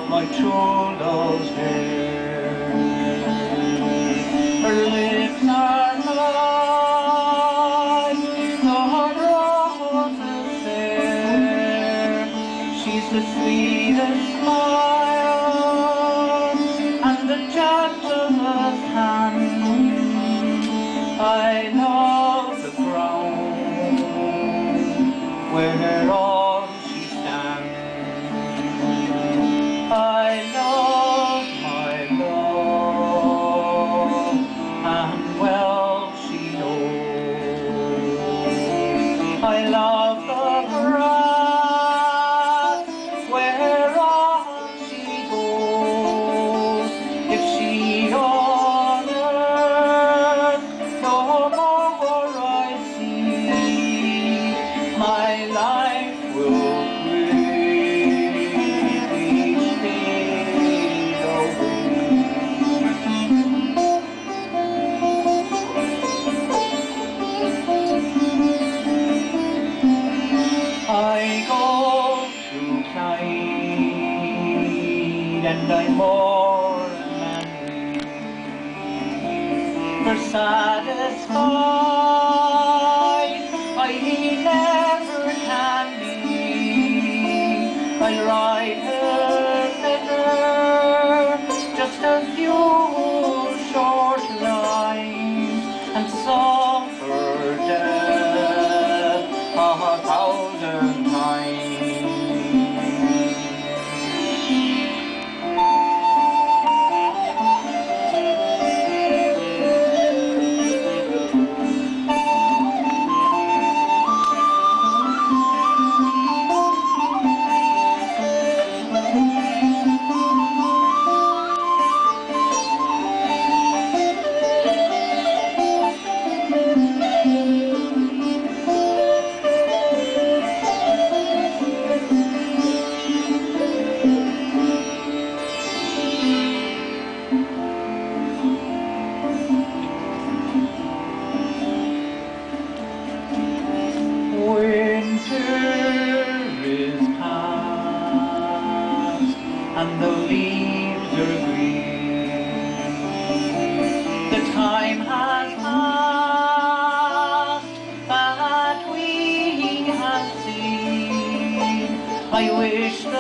of my true love's hair. Her lips are like the roses fair. She's the sweetest smile and the gentlest hand. I love the ground whereon she stands. I love my love, and well she knows. I love the grass whereon she goes. If she on earth no more I see, my life will I go to Clyde and I mourn and weep, for satisfied I never can be. I'll write her letter, just a few short lines, and suffer death 1,000 times. And the leaves are green. The time has passed that we have seen. I wish